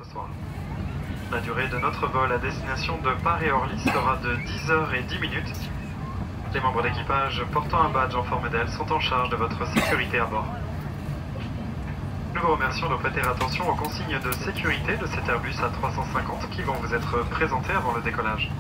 soir. La durée de notre vol à destination de Paris-Orly sera de 10h10. Les membres d'équipage portant un badge en forme d'aile sont en charge de votre sécurité à bord. Nous vous remercions de prêter attention aux consignes de sécurité de cet Airbus A350 qui vont vous être présentées avant le décollage.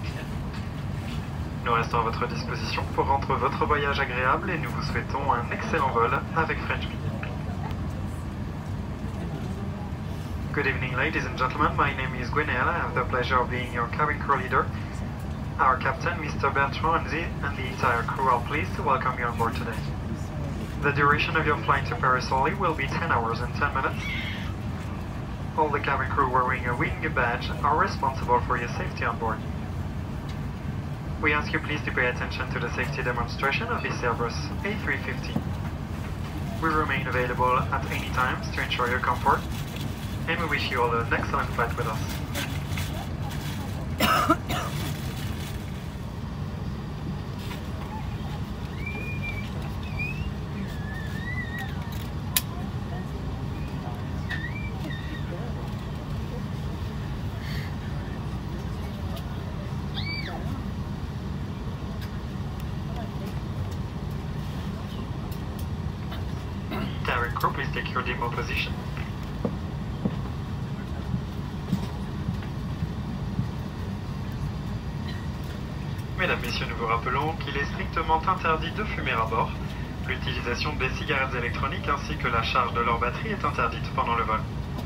Nous restons à votre disposition pour rendre votre voyage agréable et nous vous souhaitons un excellent vol avec French Bee. Good evening, ladies and gentlemen. My name is Gwenaël. I have the pleasure of being your cabin crew leader. Our captain, Mr. Bertrand, and the entire crew are pleased to welcome you on board today. The duration of your flight to Paris-Orly will be 10 hours and 10 minutes. All the cabin crew wearing a wing badge are responsible for your safety on board. We ask you please to pay attention to the safety demonstration of this Airbus A350. We remain available at any times to ensure your comfort, and we wish you all an excellent flight with us. Cabin crew, please take your demo position. Mesdames, Messieurs, nous vous rappelons qu'il est strictement interdit de fumer à bord. L'utilisation des cigarettes électroniques ainsi que la charge de leur batterie est interdite pendant le vol.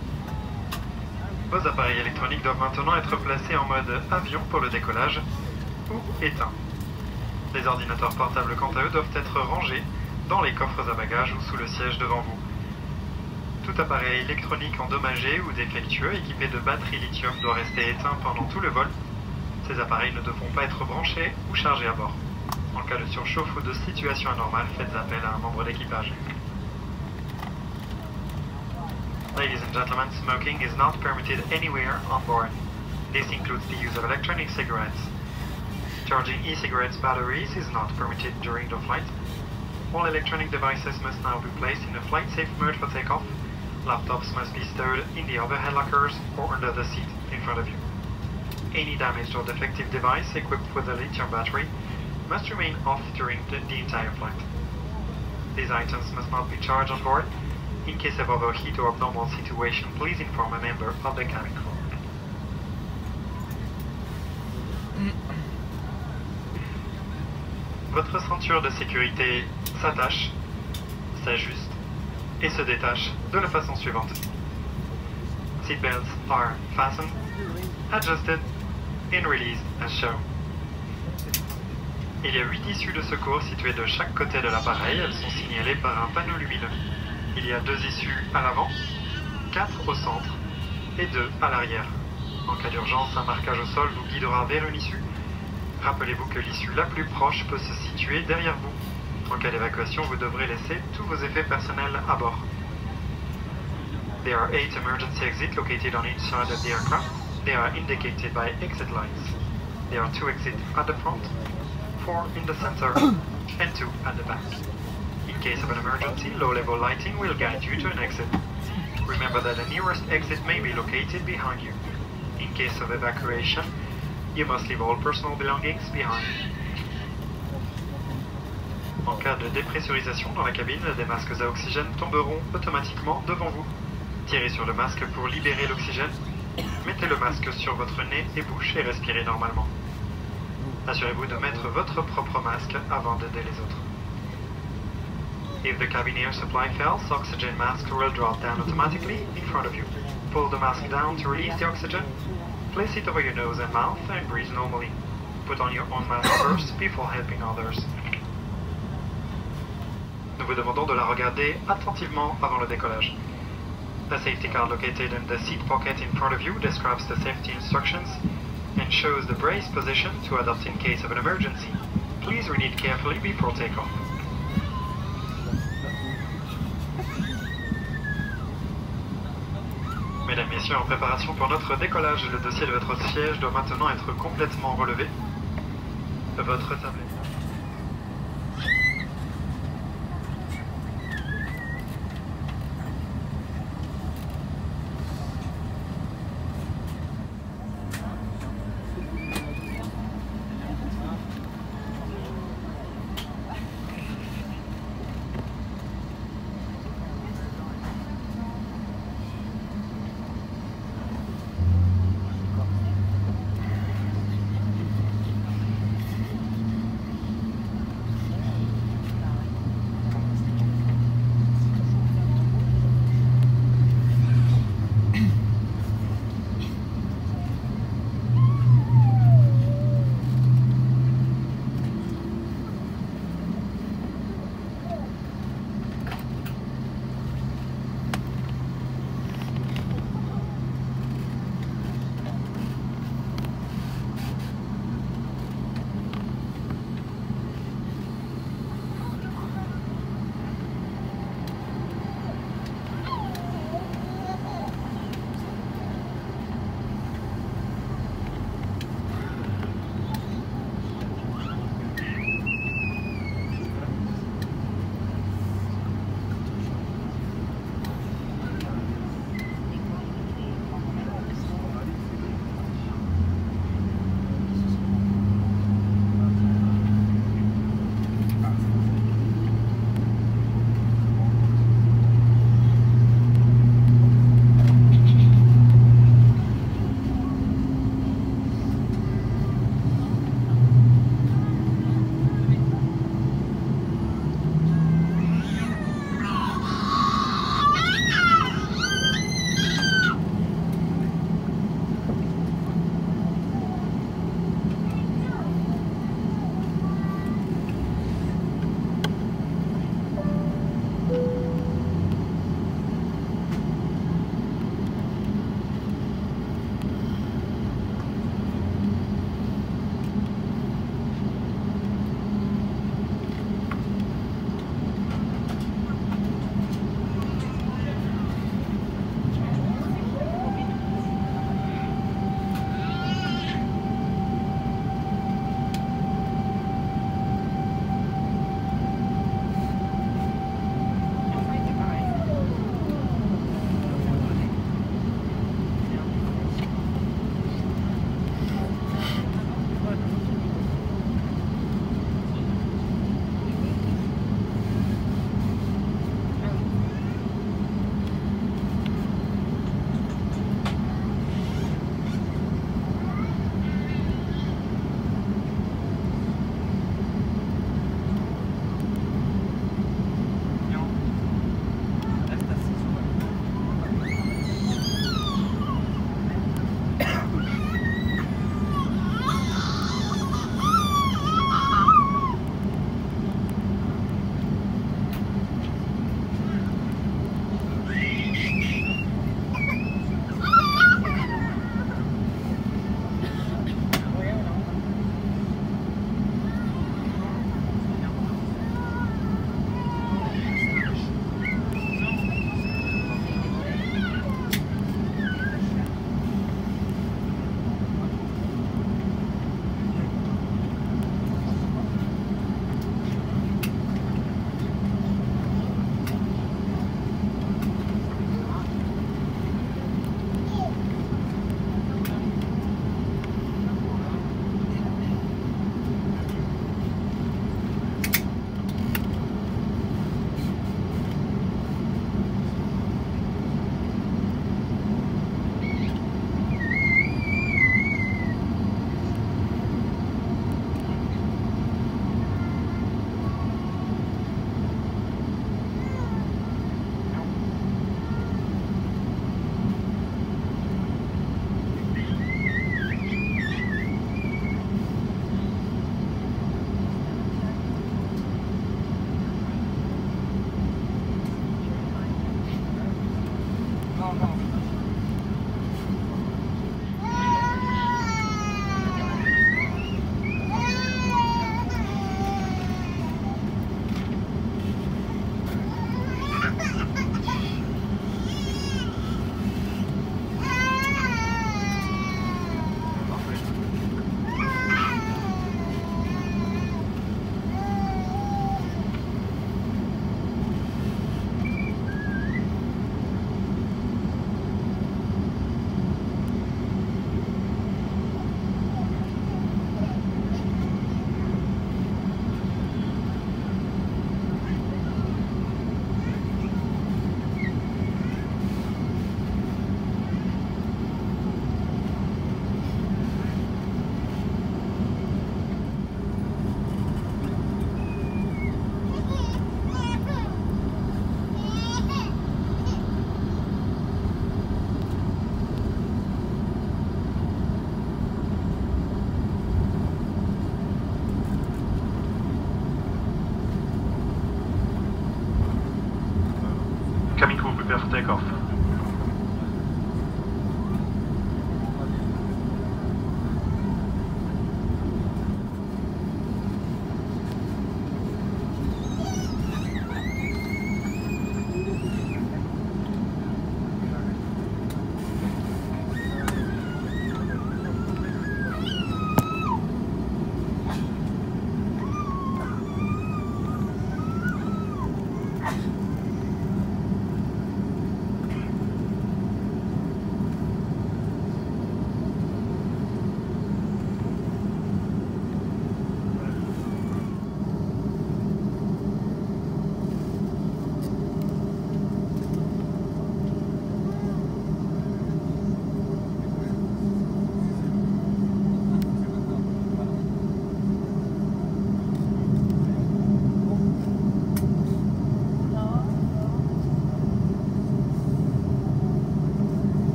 Vos appareils électroniques doivent maintenant être placés en mode avion pour le décollage ou éteints. Les ordinateurs portables, quant à eux, doivent être rangés dans les coffres à bagages ou sous le siège devant vous. Tout appareil électronique endommagé ou défectueux équipé de batteries lithium doit rester éteint pendant tout le vol. Ces appareils ne devront pas être branchés ou chargés à bord. En cas de surchauffe ou de situation anormale, faites appel à un membre d'équipage. Ladies and gentlemen, smoking is not permitted anywhere on board. This includes the use of electronic cigarettes. Charging e-cigarettes batteries is not permitted during the flight. All electronic devices must now be placed in a flight-safe mode for takeoff. Laptops must be stowed in the overhead lockers or under the seat in front of you. Any damaged or defective device equipped with a lithium battery must remain off during the entire flight. These items must not be charged on board. In case of overheat or abnormal situation, please inform a member of the cabin crew. Votre ceinture de sécurité s'attache, s'ajuste et se détache de la façon suivante. Seatbelts are fastened, adjusted and released as shown. Il y a 8 issues de secours situées de chaque côté de l'appareil. Elles sont signalées par un panneau lumineux. Il y a 2 issues à l'avant, 4 au centre et 2 à l'arrière. En cas d'urgence, un marquage au sol vous guidera vers une issue. Rappelez-vous que l'issue la plus proche peut se situer derrière vous. En cas d'évacuation, vous devrez laisser tous vos effets personnels à bord. There are 8 emergency exits located on each side of the aircraft. They are indicated by exit lights. There are 2 exits at the front, 4 in the center, and 2 at the back. In case of an emergency, low-level lighting will guide you to an exit. Remember that the nearest exit may be located behind you. In case of evacuation, you must leave all personal belongings behind. En cas de dépressurisation dans la cabine, des masques à oxygène tomberont automatiquement devant vous. Tirez sur le masque pour libérer l'oxygène. Mettez le masque sur votre nez et bouche et respirez normalement. Assurez-vous de mettre votre propre masque avant d'aider les autres. If the cabin air supply fails, oxygen mask will drop down automatically in front of you. Pull the mask down to release the oxygen. Place it over your nose and mouth and breathe normally. Put on your own mask first before helping others. Nous vous demandons de la regarder attentivement avant le décollage. A safety card located in the seat pocket in front of you describes the safety instructions and shows the brace position to adopt in case of an emergency. Please read it carefully before takeoff. Mesdames, Messieurs, en préparation pour notre décollage, le dossier de votre siège doit maintenant être complètement relevé. Votre tablette.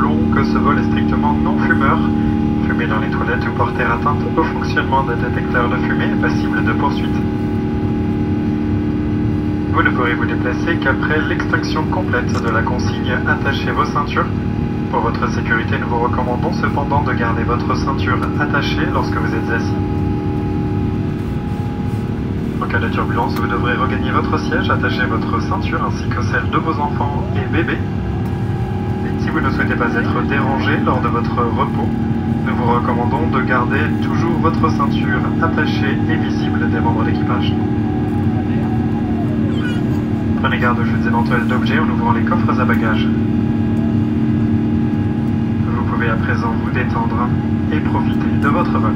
rappelons que ce vol est strictement non fumeur. Fumer dans les toilettes ou porter atteinte au fonctionnement des détecteurs de fumée est passible de poursuite. Vous ne pourrez vous déplacer qu'après l'extinction complète de la consigne « Attachez vos ceintures ». Pour votre sécurité, nous vous recommandons cependant de garder votre ceinture attachée lorsque vous êtes assis. En cas de turbulence, vous devrez regagner votre siège, attacher votre ceinture ainsi que celle de vos enfants et bébés. Si vous ne souhaitez pas être dérangé lors de votre repos, nous vous recommandons de garder toujours votre ceinture attachée et visible des membres d'équipage. Prenez garde aux chutes éventuelles d'objets en ouvrant les coffres à bagages. Vous pouvez à présent vous détendre et profiter de votre vol.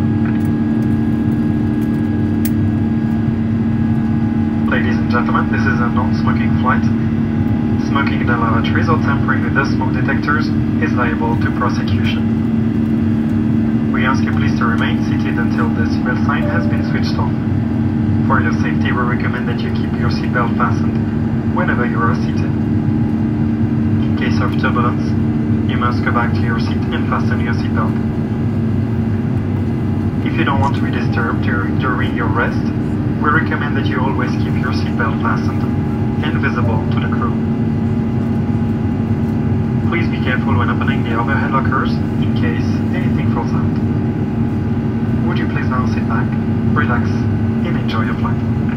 Ladies and gentlemen, this is a non-smoking flight. Smoking in the lavatories or tampering with the smoke detectors is liable to prosecution. We ask you please to remain seated until the seatbelt sign has been switched off. For your safety, we recommend that you keep your seatbelt fastened whenever you are seated. In case of turbulence, you must go back to your seat and fasten your seatbelt. If you don't want to be disturbed during your rest, we recommend that you always keep your seatbelt fastened and visible to the crew. Please be careful when opening the overhead lockers in case anything falls out. Would you please now sit back, relax, and enjoy your flight.